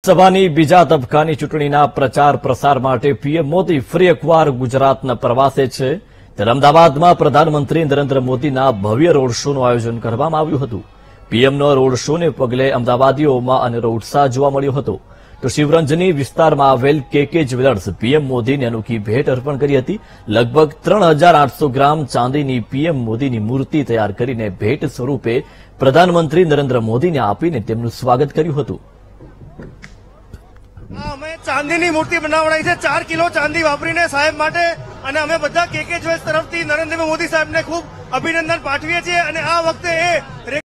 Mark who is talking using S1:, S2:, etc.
S1: લોકસભાની બીજા તબક્કાની ચૂંટણીના પ્રચાર પ્રસાર માટે પીએમ મોદી ફરી એકવાર ગુજરાતના પ્રવાસે છે ત્યારે અમદાવાદમાં પ્રધાનમંત્રી નરેન્દ્ર મોદીના ભવ્ય રોડ શોનું આયોજન કરવામાં આવ્યું હતું। પીએમનો રોડ શોને પગલે અમદાવાદીઓમાં અનેરો ઉત્સાહ જોવા મળ્યો હતો તો શિવરંજની વિસ્તારમાં આવેલ કેકે જ્વેલર્સ પીએમ મોદીને અનોખી ભેટ અર્પણ કરી હતી। લગભગ 3800 ગ્રામ ચાંદીની પીએમ મોદીની મૂર્તિ તૈયાર કરીને ભેટ સ્વરૂપે પ્રધાનમંત્રી નરેન્દ્ર મોદીને આપીને તેમનું સ્વાગત કર્યું હતું।
S2: અમે ચાંદીની મૂર્તિ બનાવડાઈ છે 4 કિલો ચાંદી વાપરીને સાહેબ માટે અને અમે બધા કેકે જ્વેલર્સ તરફથી નરેન્દ્ર મોદી સાહેબને ખૂબ અભિનંદન પાઠવીએ છીએ અને આ વખતે એ